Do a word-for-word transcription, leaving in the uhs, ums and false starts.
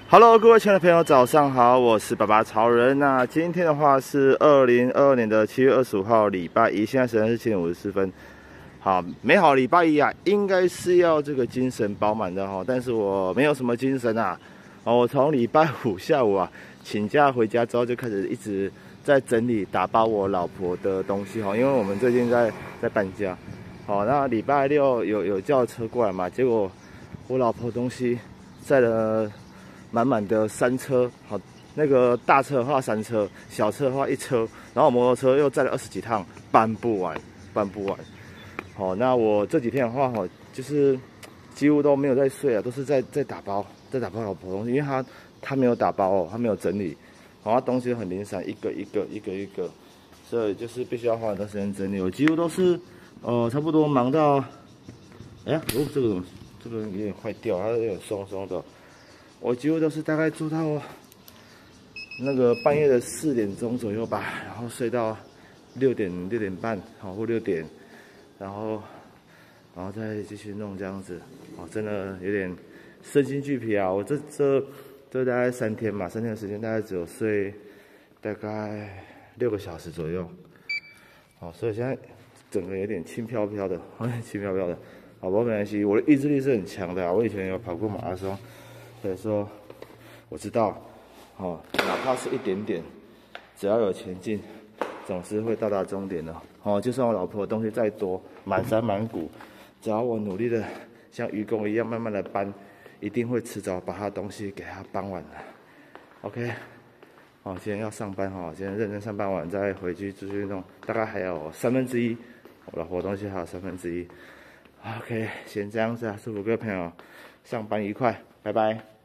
Hello， 各位亲爱的朋友，早上好，我是爸爸超人。那今天的话是二零二二年的七月二十五号，礼拜一，现在时间是七点五十四分。好，美好礼拜一啊，应该是要这个精神饱满的哈，但是我没有什么精神啊。哦，我从礼拜五下午啊请假回家之后，就开始一直在整理打包我老婆的东西哈，因为我们最近在在搬家。好，那礼拜六有有叫车过来嘛，结果我老婆东西载了满满的三车，好，那个大车的话三车，小车的话一车，然后摩托车又载了二十几趟，搬不完，搬不完。好，那我这几天的话，哈，就是几乎都没有在睡啊，都是在在打包，在打包老婆东西，因为他他没有打包哦，他没有整理，好，他东西很零散，一个一个一个一个，所以就是必须要花很多时间整理。我几乎都是，呃，差不多忙到，哎呀，哦，这个怎么这个有点坏掉，它有点松松的。我几乎都是大概做到那个半夜的四点钟左右吧，然后睡到六点六点半，好或六点，然后然后再继续弄这样子，哦，真的有点身心俱疲啊！我这这这大概三天嘛，三天的时间大概只有睡大概六个小时左右，好，所以现在整个有点轻飘飘的，轻飘飘的，好，不过没关系，我的意志力是很强的啊，我以前有跑过马拉松。所以说，我知道，哦，哪怕是一点点，只要有前进，总是会到达终点的。哦，就算我老婆的东西再多，满山满谷，只要我努力的像愚公一样慢慢的搬，一定会迟早把她的东西给她搬完的。OK， 哦，今天要上班哈，今天认真上班完再回去继续弄，大概还有三分之一，我老婆的东西还有三分之一。OK， 先这样子啊，祝福各位朋友上班愉快，拜拜。